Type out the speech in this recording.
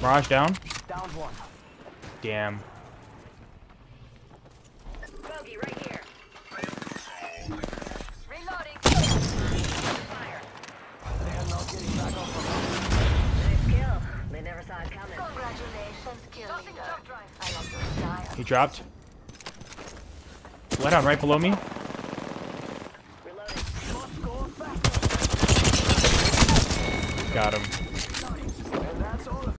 Mirage down. Down one. Damn. Bogey right here. Reloading. Fire. They're not getting back up from Nice kill. They never saw it coming. Congratulations, kill Tossing leader. jump drive. I love your style. He dropped. Let on right below me. Reloading. Must go faster. Got him.